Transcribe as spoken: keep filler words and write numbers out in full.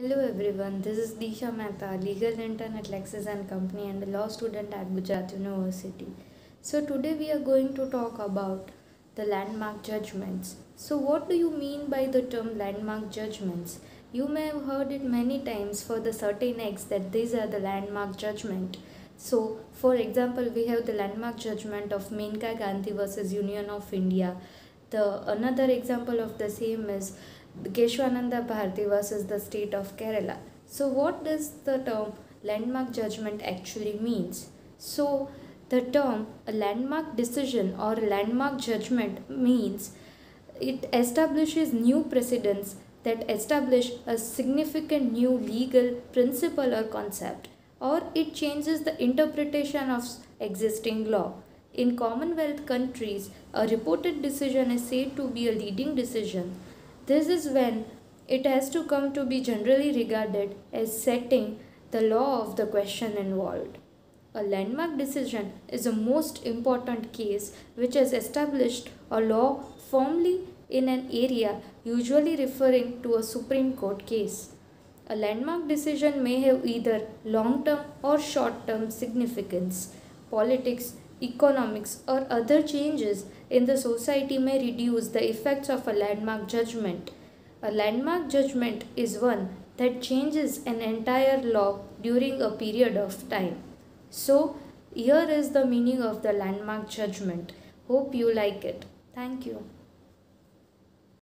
Hello everyone, this is Disha Mehta, legal intern at Lexis and Company and a law student at Gujarat University. So today we are going to talk about the landmark judgments. So what do you mean by the term landmark judgments? You may have heard it many times for the certain acts that these are the landmark judgment. So for example, we have the landmark judgment of Menka Gandhi versus Union of India. The another example of the same is Keshwananda Bharati versus the state of Kerala. So what does the term landmark judgment actually means? So the term a landmark decision or landmark judgment means it establishes new precedents that establish a significant new legal principle or concept, or it changes the interpretation of existing law. In Commonwealth countries, a reported decision is said to be a leading decision. This is when it has to come to be generally regarded as setting the law of the question involved. A landmark decision is a most important case which has established a law firmly in an area, usually referring to a Supreme Court case. A landmark decision may have either long-term or short-term significance. Politics, economics, or other changes in the society may reduce the effects of a landmark judgment. A landmark judgment is one that changes an entire law during a period of time. So, here is the meaning of the landmark judgment. Hope you like it. Thank you.